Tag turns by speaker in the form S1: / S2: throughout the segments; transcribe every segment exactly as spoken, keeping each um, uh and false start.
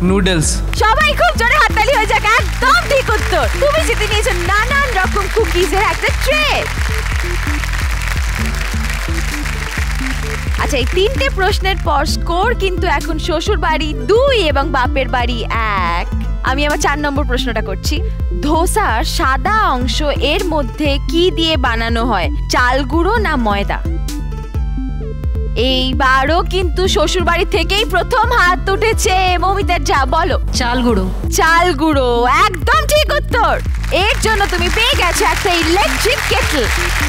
S1: Noodles.
S2: সবাই খুব জোরে হাততালি হয়ে যাক, একদম ঠিক উত্তর। তুমি জিতে নিয়েছো নানান রকম কুকিজের একটা ট্রে। আচ্ছা, এই তিনটে প্রশ্নের পর স্কোর কিন্তু এখন শ্বশুর বাড়ি দুই এবং বাপের বাড়ি এক। আমি আমার চার নম্বর প্রশ্নটা করছি। ধোসার সাদা অংশ এর মধ্যে কি দিয়ে বানানো হয়, চাল গুঁড়ো না ময়দা? এইবারও কিন্তু শ্বশুর বাড়ি থেকেই প্রথম হাত উঠেছে মমিতার। যা বলো।
S3: চাল গুঁড়ো। চাল
S2: গুঁড়ো একদম ঠিক উত্তর। এর জন্য তুমি পেয়ে গেছো একটা ইলেকট্রিক কেটল।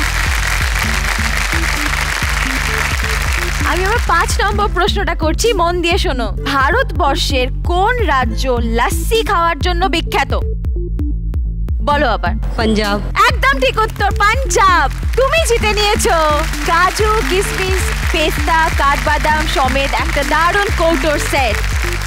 S2: আমি আমার পাঁচ নম্বর প্রশ্নটা করছি, মন দিয়ে শোনো। ভারতবর্ষের কোন রাজ্য লাস্সি খাওয়ার জন্য বিখ্যাত? বলো আবার।
S3: পাঞ্জাব।
S2: একদম ঠিক উত্তর, পাঞ্জাব। তুমি জিতে নিয়েছো কাজু, কিশমিশ, পেস্তা, কাঠবাদাম সমেত একটা দারুণ কৌটোর সেট।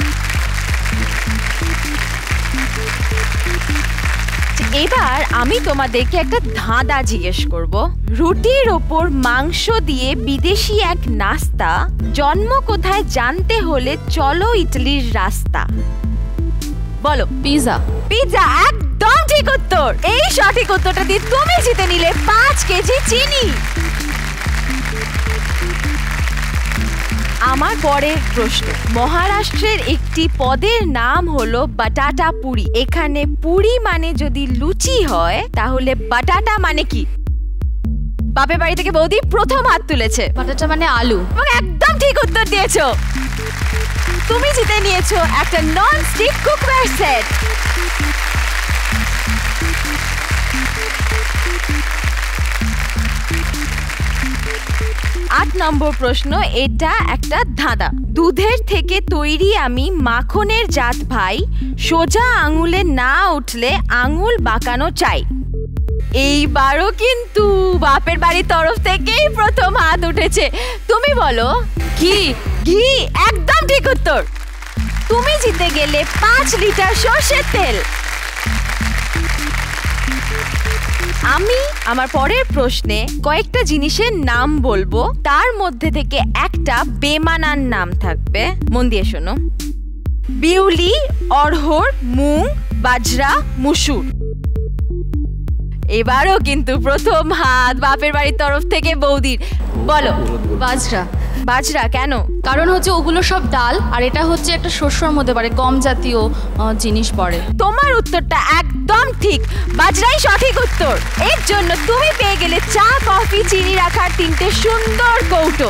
S2: এবার আমি তোমাদেরকে একটা ধাঁধা জিজ্ঞেস করব। রুটির ওপর মাংস দিয়ে বিদেশি এক নাস্তা, জন্ম কোথায় জানতে হলে চলো ইটালির রাস্তা। বলো।
S3: পিৎজা।
S2: পিৎজা একদম ঠিক উত্তর। এই সঠিক উত্তরটা দিয়ে তুমি জিতে নিলে পাঁচ কেজি চিনি। আমার পরের প্রশ্ন। মহারাষ্ট্রের একটি পদের নাম হলো বাটাটা পুরি। এখানে পুরি মানে যদি লুচি হয় তাহলে বাটাটা মানে কি? বাপের বাড়ি থেকে বৌদি প্রথম হাত তুলেছে।
S3: বাটাটা মানে আলু।
S2: একদম ঠিক উত্তর দিয়েছো। তুমি জিতে নিয়েছো একটা নন স্টিক কুকওয়্যার সেট। আট নম্বর প্রশ্ন, এটা একটা ধাঁধা। দুধের থেকে তৈরি আমি মাখনের জাত ভাই, সোজা আঙুলে না উঠলে আঙুল বাঁকানো চাই। এইবারও কিন্তু বাপের বাড়ির তরফ থেকেই প্রথম হাত উঠেছে। তুমি বলো।
S3: ঘি।
S2: ঘি একদম ঠিক উত্তর। তুমি জিতে গেলে পাঁচ লিটার সর্ষের তেল। আমি আমার পরের প্রশ্নে কয়েকটা জিনিসের নাম বলবো, তার মধ্যে থেকে একটা বেমানান নাম থাকবে। মন দিয়ে শোনো। বিউলি, অড়হর, মুং, বাজরা, মুসুর। এবারও কিন্তু প্রথম হাত বাপের বাড়ির তরফ থেকে বৌদির। বলো।
S3: বাজরা।
S2: বাজরা কেন?
S3: কারণ হচ্ছে ওগুলো সব ডাল, আর এটা হচ্ছে একটা শস্যর মধ্যে পড়ে, গম জাতীয় জিনিস পড়ে।
S2: তোমার উত্তরটা একদম ঠিক, বাজরাই সঠিক উত্তর। এর জন্য তুমি পেয়ে গেলে চা, কফি, চিনি রাখার তিনটে সুন্দর কৌটো।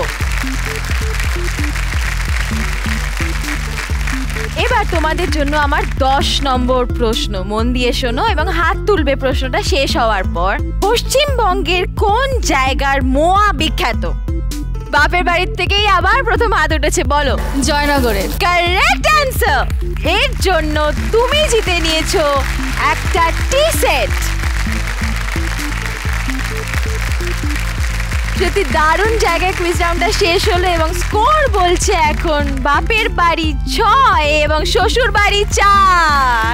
S2: এবার তোমাদের জন্য আমার দশ নম্বর প্রশ্ন। মন দিয়ে শোনো এবং হাত তুলবে প্রশ্নটা শেষ হওয়ার পর। পশ্চিমবঙ্গের কোন জায়গার মোয়া বিখ্যাত? বাপের বাড়ির থেকেই আবার প্রথম হাত উঠেছে। বলো।
S3: জয়নগরের।
S2: Correct answer. এর জন্য তুমি জিতে নিয়েছো একটা টি সেট। সত্যি দারুণ জায়গায় কুইজ রাউন্ডটা শেষ হলো এবং স্কোর বলছে এখন বাপের বাড়ি ছয় এবং শ্বশুর বাড়ি চার।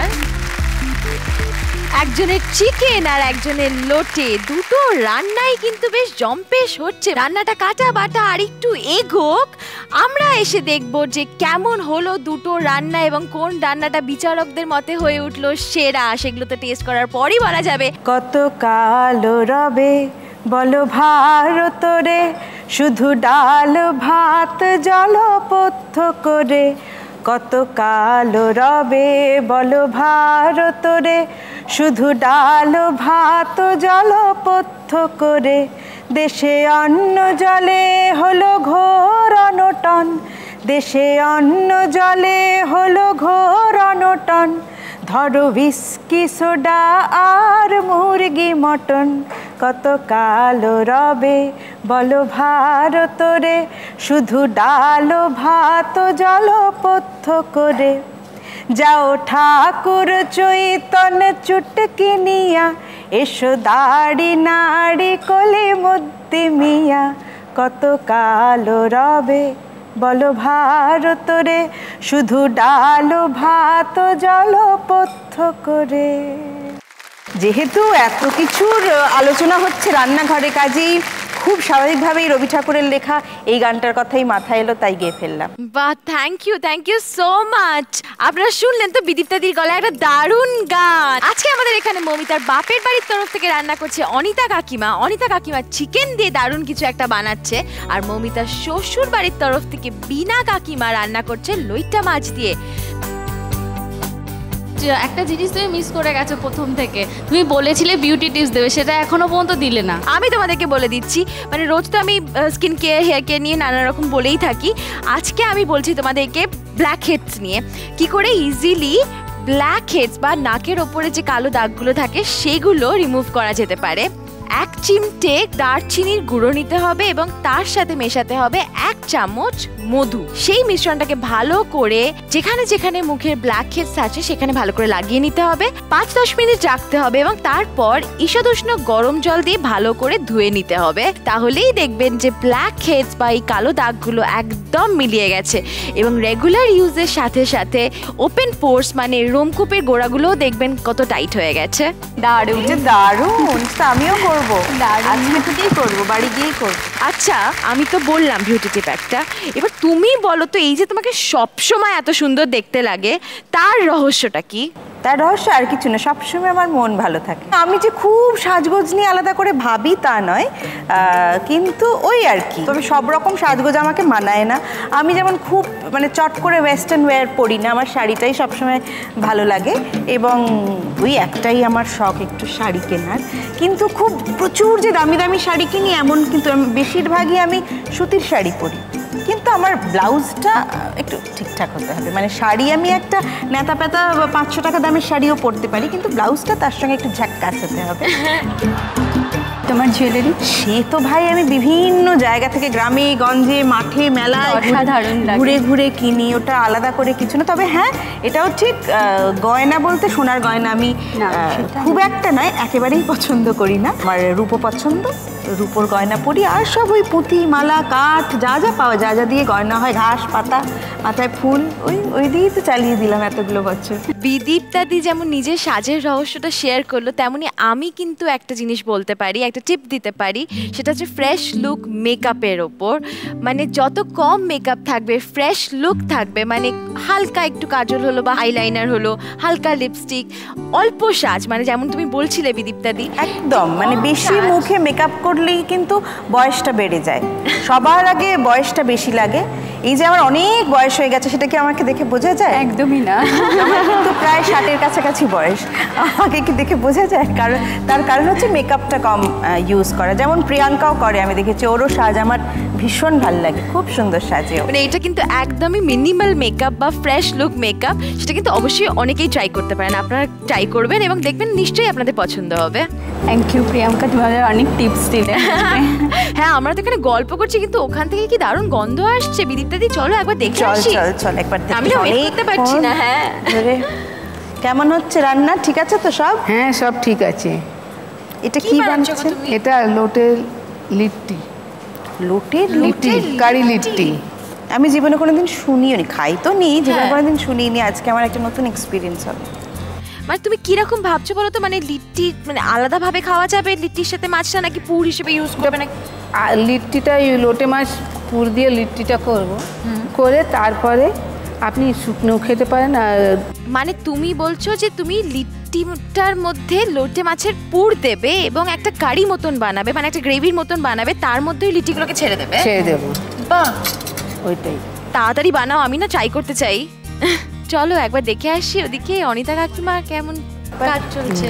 S2: একজনের চিকেন আর একজনের লোটে, দুটো রান্নাই কিন্তু বেশ জম্পেশ হচ্ছে। রান্নাটা কাটা বাটা আর একটু এগোক, আমরা এসে দেখব যে কেমন হলো দুটো রান্না এবং কোন রান্নাটা বিচারকদের মতে হয়ে উঠলো সেরা। সেগুলো তো টেস্ট করার পরই বলা যাবে।
S4: কত কালো রবে বলো ভারত রে, শুধু ডাল ভাত জলপথ্য করে। কত কালো রবে বলো ভারত রে, শুধু ডাল ভাত জলপথ্য করে। দেশে অন্ন জলে হলো ঘোর অনটন, দেশে অন্ন জলে হলো ঘোর অনটন। ধরো হুইস্কি সোডা আর মুরগি মটন। কত কালো রবে বলো ভারত রে, শুধু ডাল ভাত জলপথ্য করে। যাও ঠাকুর চৈতন চুটকি নিয়া, এসো দাড়ি নাড়ি কোলে মধ্যে মিয়া। কত কালো রবে বলো ভারত রে, শুধু ডাল ভাত জলপথ্য করে। যেহেতু এত কিছুর আলোচনা হচ্ছে রান্নাঘরে, কাজেই খুব স্বাভাবিকভাবেই রবি ঠাকুরের লেখা এই গানটার কথাই মাথায় এলো, তাই গেয়ে ফেললাম।
S2: বাহ, thank you thank you so much. আপনারা শুনলেন তো বিদীপ্তাদির গলায় একটা দারুণ গান। আজকে আমাদের এখানে মৌমিতার বাপের বাড়ির তরফ থেকে রান্না করছে অনিতা কাকিমা। অনিতা কাকিমা চিকেন দিয়ে দারুণ কিছু একটা বানাচ্ছে, আর মৌমিতার শ্বশুর বাড়ির তরফ থেকে বিনা কাকিমা রান্না করছে লইট্টা মাছ দিয়ে।
S3: একটা জিনিস তুমি মিস করে গেছো প্রথম থেকে, তুমি বলেছিলে বিউটি টিপস দেবে, সেটা এখনো পর্যন্ত দিলে না।
S2: আমি তোমাদেরকে বলে দিচ্ছি, মানে রোজ তো আমি স্কিন কেয়ার হেয়ার কেয়ার নিয়ে নানা রকম বলেই থাকি। আজকে আমি বলছি তোমাদেরকে ব্ল্যাক হেডস নিয়ে, কি করে ইজিলি ব্ল্যাক হেডস বা নাকের ওপরে যে কালো দাগগুলো থাকে সেগুলো রিমুভ করা যেতে পারে। এক চিমটে দারচিনির গুঁড়ো নিতে হবে এবং তার সাথে মেশাতে হবে এক চামচ মধু। সেই মিশ্রণটাকে ভালো করে যেখানে যেখানে মুখের ব্ল্যাক হেডস আছে সেখানে ভালো করে লাগিয়ে নিতে হবে। পাঁচ দশ মিনিট রাখতে হবে এবং তারপর ঈষদুষ্ণ গরম জল দিয়ে ভালো করে ধুয়ে নিতে হবে। তাহলেই দেখবেন যে ব্ল্যাক হেডস বা এই কালো দাগগুলো একদম মিলিয়ে গেছে। এবং রেগুলার ইউজের সাথে সাথে ওপেন পোর্স মানে রোমকূপের গোড়াগুলোও দেখবেন কত টাইট হয়ে গেছে।
S4: দারুণ দারুণ, আমিও করবো, আজকে থেকেই করবো, বাড়ি গিয়েই করবো।
S2: আচ্ছা, আমি তো বললাম বিউটি টিপ একটা, এবার তুমি বলো তো, এই যে তোমাকে সবসময় এত সুন্দর দেখতে লাগে তার রহস্যটা কি?
S4: তার রহস্য আর কিছু না, সবসময় আমার মন ভালো থাকে। আমি যে খুব সাজগোজ নিয়ে আলাদা করে ভাবি তা নয়, কিন্তু ওই আর কি, তবে সব রকম সাজগোজ আমাকে মানায় না। আমি যেমন খুব মানে চট করে ওয়েস্টার্ন ওয়্যার পরি না, আমার শাড়িটাই সবসময় ভালো লাগে এবং ওই একটাই আমার শখ একটু শাড়ি কেনার। কিন্তু খুব প্রচুর যে দামি দামি শাড়ি কিনি এমন কিন্তু, বেশিরভাগই আমি সুতির শাড়ি পরি। কিন্তু আমার ব্লাউজটা একটু ঠিকঠাক হতে হবে, মানে শাড়ি আমি একটা নেতা পেতা পাঁচশো টাকা দামের শাড়িও পরতে পারি, কিন্তু ব্লাউজটা তার সঙ্গে একটু ঝাক্কাস হতে হবে। তোমার জুয়েলারি? সে তো ভাই আমি বিভিন্ন জায়গা থেকে গ্রামে গঞ্জে মাঠে মেলায় ঘুরে ঘুরে কিনি, ওটা আলাদা করে কিছু না। তবে হ্যাঁ, এটাও ঠিক, গয়না বলতে সোনার গয়না আমি খুব একটা নয়, একেবারেই পছন্দ করি না। আমার রূপো পছন্দ, রূপোর গয়না পরি, আর সব ওই পুঁতি মালা কাঠ যা যা পাওয়া, যা যা দিয়ে গয়না হয়, ঘাস পাতা মাথায় ফুল, ওই ওই দিয়েই তো চালিয়ে দিলাম এতগুলো বছর।
S2: বিদীপ্তাদি যেমন নিজের সাজের রহস্যটা শেয়ার করলো, তেমনি আমি কিন্তু একটা জিনিস বলতে পারি, একটা টিপ দিতে পারি, সেটা হচ্ছে ফ্রেশ লুক মেকআপের ওপর। মানে যত কম মেকআপ থাকবে, ফ্রেশ লুক থাকবে, মানে হালকা একটু কাজল হলো বা আইলাইনার হলো, হালকা লিপস্টিক, অল্প সাজ, মানে যেমন তুমি বলছিলে বিদীপ্তাদি,
S4: একদম মানে বেশি মুখে মেকআপ করলেই কিন্তু বয়সটা বেড়ে যায়। সবার আগে বয়সটা বেশি লাগে। এই যে আমার অনেক বয়স হয়ে গেছে, সেটা কি আমাকে দেখে বোঝা যায়?
S1: একদমই না,
S4: আমার কিন্তু প্রায় ষাটের কাছাকাছি বয়স, আমাকে কি দেখে বোঝা যায়? কারণ তার কারণ হচ্ছে মেকআপটা কম ইউজ করা। যেমন প্রিয়াঙ্কাও করে, আমি দেখেছি, ওরও সাজ আমার ভীষণ ভালো লাগে, খুব সুন্দর সাজে।
S2: মানে এটা কিন্তু একদমই মিনিমাল মেকআপ বা ফ্রেশ লুক মেকআপ, সেটা কিন্তু অবশ্যই অনেকেই ট্রাই করতে পারেন। আপনারা ট্রাই করবেন এবং দেখবেন নিশ্চয়ই আপনাদের পছন্দ হবে।
S1: থ্যাংক ইউ প্রিয়াঙ্কা, তোমাদের অনেক টিপস দিলে।
S2: হ্যাঁ, আমরা তো এখানে গল্প করছি, কিন্তু ওখান থেকে কি দারুণ গন্ধ আসছে। বিদীপ্তাদি চলো একবার দেখে
S4: চল
S2: আসি।
S4: চল চল একবার
S2: আমি তো ওয়েট করতে পারছি না। হ্যাঁ,
S4: কেমন হচ্ছে রান্না? ঠিক আছে তো সব?
S5: হ্যাঁ, সব ঠিক আছে।
S4: এটা কি বানাচ্ছো?
S5: এটা লোটের লিট্টি।
S4: লোটের
S5: লিট্টি, কারি লিট্টি।
S4: আমি জীবনে কোনোদিন শুনিও নি, খাই তো নি, জীবনে কোনোদিন শুনিনি। আজকে আমার একটা নতুন এক্সপিরিয়েন্স হবে।
S2: মানে তুমি কিরকম ভাবছো বলো তো? মানে লিট্টি মানে আলাদাভাবে খাওয়া যাবে লিট্টির সাথে মাছটা, নাকি পুর হিসেবে ইউজ করবে নাকি?
S5: আর লিট্টিটা লোটে মাছ পুর দিয়ে লিট্টিটা করব, করে তারপরে আপনি শুকনো খেতে পারেন। আর
S2: মানে তুমি বলছো যে তুমি লিট্টিটার মধ্যে লোটে মাছের পুর দেবে এবং একটা কারি মতন বানাবে, মানে একটা গ্রেভির মতন বানাবে, তার মধ্যে লিট্টিগুলোকে ছেড়ে দেবে?
S5: ছেড়ে দেবো।
S2: বাহ,
S5: ওইটাই।
S2: তাড়াতাড়ি বানাও, আমি না ট্রাই করতে চাই। চলো একবার দেখে আসি ওদিকে অনিতা কাকিমা কেমন কাজ চলছে।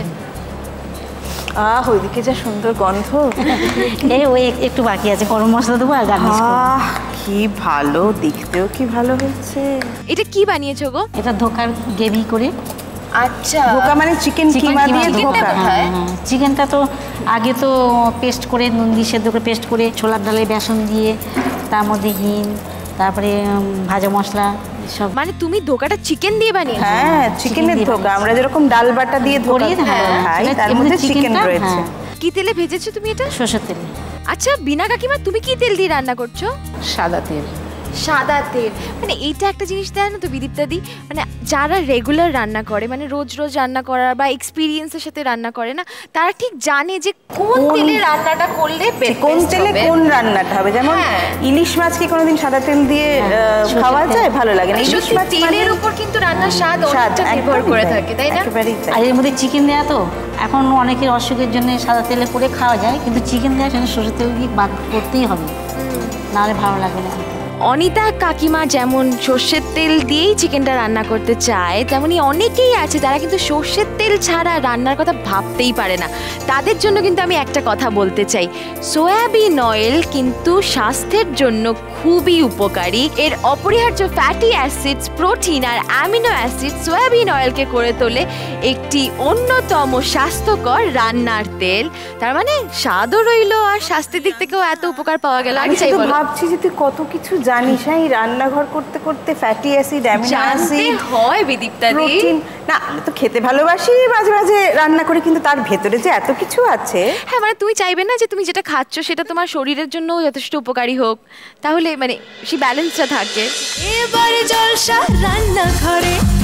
S4: আহ, ওইদিকে যা সুন্দর গন্ধ।
S1: এই ওই একটু বাকি আছে, গরম মশলা দেবো আর গার্নিশ করব।
S4: আহ, কি ভালো, দেখতেও কি ভালো হয়েছে।
S2: এটা কি বানিয়েছো গো?
S1: এটা ধোকার গ্রেভি করে।
S2: আচ্ছা,
S4: ধোকা মানে চিকেন কিমা দিয়ে ধোকা।
S1: চিকেনটা তো আগে তো পেস্ট করে, নুন দিয়ে সেদ্ধ করে পেস্ট করে, ছোলার ডালে বেসন দিয়ে, তার মধ্যে হিং, তারপরে ভাজা মশলা সব।
S2: মানে তুমি ধোকাটা চিকেন দিয়ে বানিয়েছো?
S4: হ্যাঁ, চিকেনের ধোকা। আমরা যেরকম ডাল বাটা দিয়ে ধোকা খাই, তার মধ্যে চিকেন রয়েছে।
S2: কি তেলে ভেজেছো তুমি এটা?
S1: সরষের তেলে।
S2: আচ্ছা বিনা কাকিমা, তুমি কি তেল দিয়ে রান্না করছো?
S5: সাদা তেল।
S2: সাদা তেল, মানে এইটা একটা জিনিস দেয় না তো বিদীপ্তাদি, মানে যারা রেগুলার রান্না করে, মানে রোজ রোজ রান্না করার বা এক্সপিরিয়েন্সের সাথে রান্না করে না, তারা ঠিক জানে যে কোন তেলে রান্নাটা করলে
S4: কোন তেলে কোন রান্নাটা হবে। যেমন ইলিশ মাছ কি কোনোদিন সাদা তেল দিয়ে খাওয়া যায়? ভালো লাগে না। ইলিশ মাছ
S2: তেলের উপর কিন্তু রান্নার স্বাদ অনেকটা নির্ভর করে থাকে, তাই না?
S1: আর এর মধ্যে চিকেন দেওয়া তো, এখন অনেকের অসুখের জন্য সাদা তেলে করে খাওয়া যায়, কিন্তু চিকেন দেওয়ার জন্য সরষের তেল দিয়ে বাদ করতেই হবে, নাহলে ভালো লাগবে না।
S2: অনিতা কাকিমা যেমন সর্ষের তেল দিয়েই চিকেনটা রান্না করতে চায়, তেমনি অনেকেই আছে যারা কিন্তু সর্ষের তেল ছাড়া রান্নার কথা ভাবতেই পারে না। তাদের জন্য কিন্তু আমি একটা কথা বলতে চাই, সয়াবিন অয়েল কিন্তু স্বাস্থ্যের জন্য খুবই উপকারী। এর অপরিহার্য ফ্যাটি অ্যাসিডস, প্রোটিন আর অ্যামিনো অ্যাসিড সয়াবিন অয়েলকে করে তোলে একটি অন্যতম স্বাস্থ্যকর রান্নার তেল। তার মানে স্বাদও রইল আর স্বাস্থ্যের দিক থেকেও এত উপকার পাওয়া গেল। আমি চাই
S4: ভাবছি যে তুই কত কিছু জানিস এই রান্নাঘর করতে করতে, ফ্যাটি অ্যাসিড, অ্যামিনো অ্যাসিড
S2: হয় বিদীপ্তাদি।
S4: প্রোটিন না, আমি তো খেতে ভালোবাসি, মাঝে মাঝে রান্না করি, কিন্তু তার ভেতরে যে এত কিছু আছে।
S2: হ্যাঁ, মানে তুমি চাইবে না যে তুমি যেটা খাচ্ছ সেটা তোমার শরীরের জন্য যথেষ্ট উপকারী হোক, তাহলে মানে সেই ব্যালেন্সটা থাকে।
S6: এবারে জলসা রান্নাঘরে।